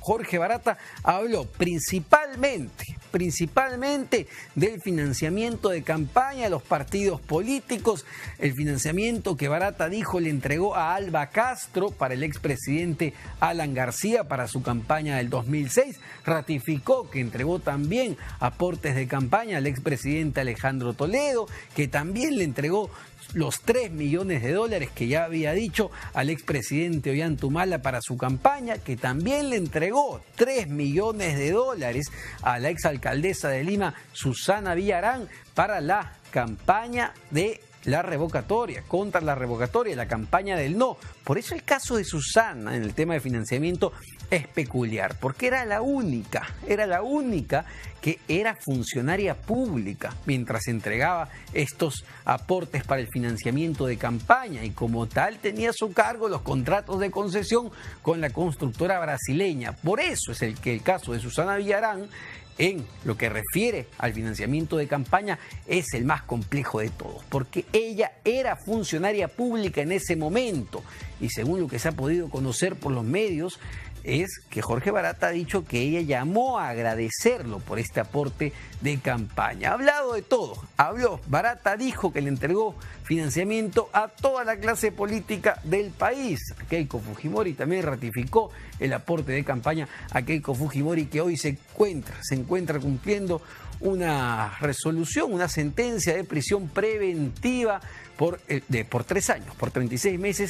Jorge Barata habló principalmente del financiamiento de campaña de los partidos políticos, el financiamiento que Barata dijo le entregó a Alba Castro para el expresidente Alan García para su campaña del 2006, ratificó que entregó también aportes de campaña al expresidente Alejandro Toledo, que también le entregó los 3 millones de dólares que ya había dicho al expresidente Ollanta para su campaña, que también le entregó 3 millones de dólares a la exalcaldesa de Lima, Susana Villarán, para la campaña de la revocatoria, contra la revocatoria, la campaña del no. Por eso el caso de Susana en el tema de financiamiento es peculiar, porque era la única que era funcionaria pública mientras entregaba estos aportes para el financiamiento de campaña y como tal tenía a su cargo los contratos de concesión con la constructora brasileña. Por eso es el caso de Susana Villarán, en lo que refiere al financiamiento de campaña, es el más complejo de todos, porque ella era funcionaria pública en ese momento y según lo que se ha podido conocer por los medios, es que Jorge Barata ha dicho que ella llamó a agradecerlo por este aporte de campaña. Ha hablado de todo, Barata dijo que le entregó financiamiento a toda la clase política del país. Keiko Fujimori también ratificó el aporte de campaña a Keiko Fujimori, que hoy se encuentra cumpliendo una resolución, una sentencia de prisión preventiva por 3 años, por 36 meses,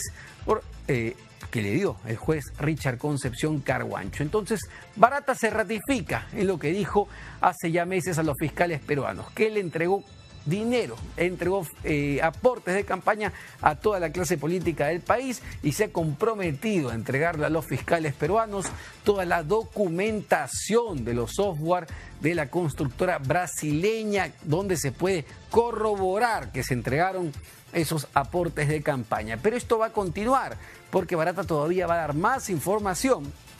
que le dio el juez Richard Concepción Carguancho. Entonces, Barata se ratifica en lo que dijo hace ya meses a los fiscales peruanos, que él entregó dinero, entregó aportes de campaña a toda la clase política del país y se ha comprometido a entregarle a los fiscales peruanos toda la documentación de los software de la constructora brasileña, donde se puede corroborar que se entregaron esos aportes de campaña. Pero esto va a continuar porque Barata todavía va a dar más información